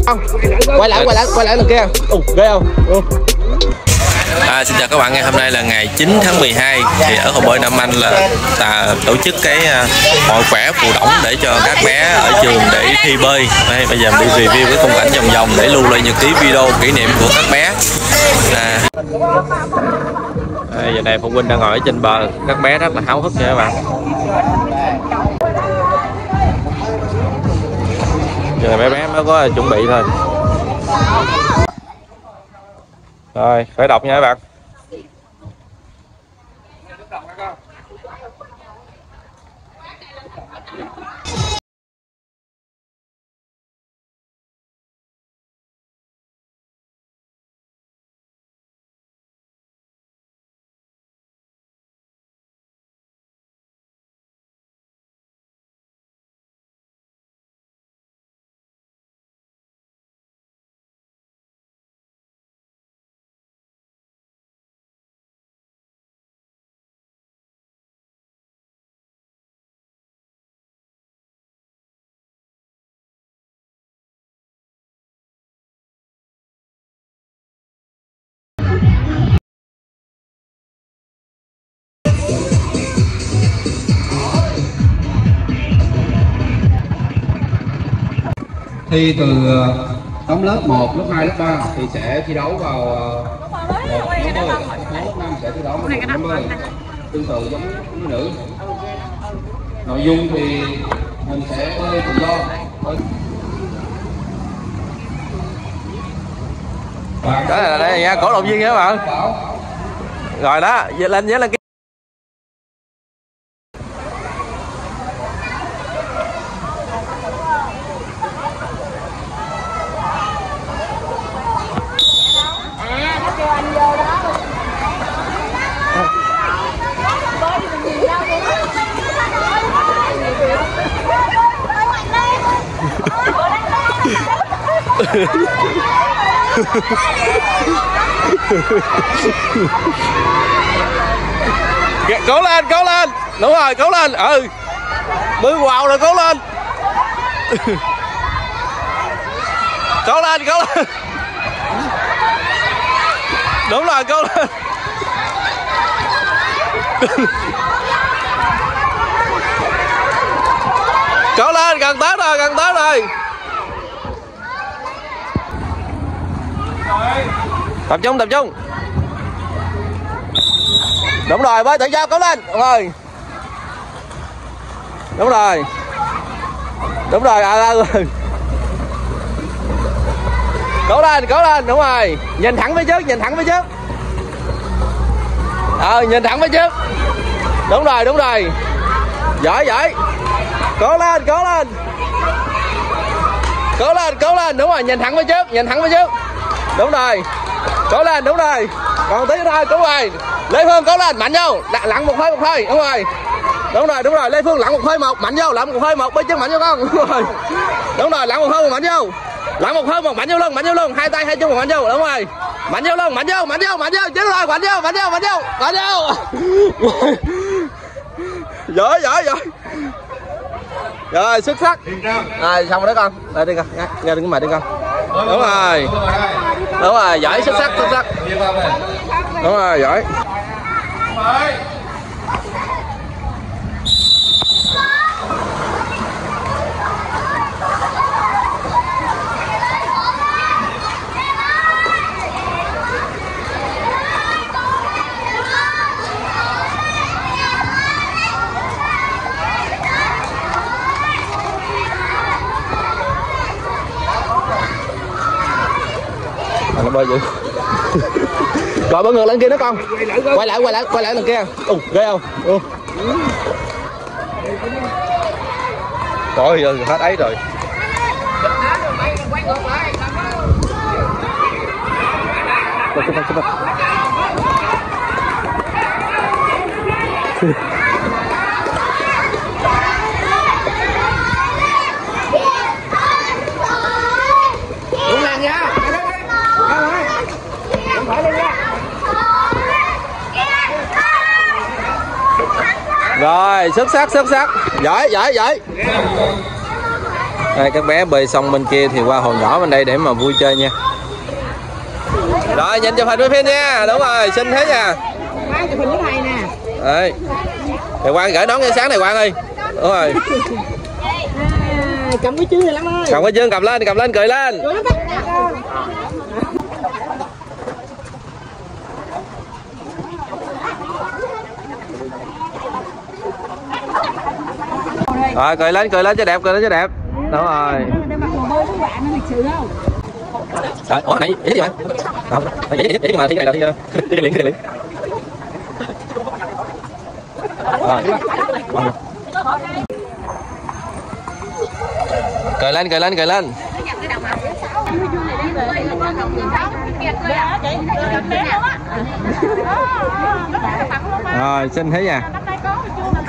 Quay lại lần kia. Ghê không? Xin chào các bạn, ngày hôm nay là ngày 9 tháng 12 thì ở hồ bơi Nam Anh là tổ chức cái hội khỏe phù đổng để cho các bé ở trường để thi bơi. Đây, bây giờ mình đi review cái khung cảnh vòng vòng để lưu lại những cái video kỷ niệm của các bé. Giờ này phụ huynh đang ngồi ở trên bờ, các bé rất là háo hức nha các bạn. Giờ này mấy bé mới có chuẩn bị thôi. Rồi, khởi động nha các bạn. Thi từ nhóm lớp 1, lớp 2, lớp 3 thì sẽ thi đấu vào nhóm bơi, lớp 5 sẽ thi đấu vào nhóm bơi, tương tự giống như nữ. Nội dung thì mình sẽ bơi tự do. Đó là đây nha, cổ động viên nha các bạn. Rồi đó, giờ lên nhớ lên cái cố lên, đúng rồi, cố lên, bơi wow rồi, cố lên, cố lên, đúng rồi, cố lên, cố lên, gần tới rồi. Tập trung. Đúng rồi, bơi tự do, cố lên. Rồi. Đúng rồi, cố lên, đúng rồi. Nhìn thẳng phía trước. Nhìn thẳng phía trước. Đúng rồi. Giỏi. Cố lên. Đúng rồi, nhìn thẳng phía trước. Đúng rồi. Cố lên, đúng rồi. Còn tí thôi, đúng rồi. Lê Phương cố lên, mạnh vô. Lặn một hơi, đúng rồi. Đúng rồi, Lê Phương lặn một hơi một, mạnh vô, lặn một hơi một, bơi chân mạnh vô con. Đúng rồi, lặn một hơi một, mạnh vô. Lặn một hơi một, mạnh vô luôn, hai tay hai chân một, mạnh vô, đúng rồi. Mạnh vô luôn, mạnh vô, chứ rồi, mạnh vô. Giỏi. Rồi, xuất sắc. Rồi, xong rồi đó con. Đây đi con, nghe đừng có mệt đi con. Đúng rồi, giỏi, xuất sắc. Đúng rồi, giỏi. Nó bơi dữ. Rồi bơi ngược lên kia nữa con. Quay lại lần kia. Ghê không? Trời ơi, hết ấy rồi. Đúng làng nha. Rồi, xuất sắc. Giỏi. Đây, các bé bơi xong bên kia thì qua hồ nhỏ bên đây để mà vui chơi nha. Rồi nhìn chụp hình với Phin nha. Đúng rồi, xinh thế nha. Quang chụp hình với thầy nè. Đấy. Thầy Quang gửi nón cho sáng thầy Quang ơi. Đúng rồi. Cầm cái chương này lắm ơi. Cầm cái chương, cầm lên cười lên. Rồi cười lên cho đẹp, cười lên cho đẹp. Đúng rồi. Rồi, ủa này, ý gì bạn? Không, ý mà thi cái này là thi liền. Rồi. Cười lên. Rồi, xinh thế nha.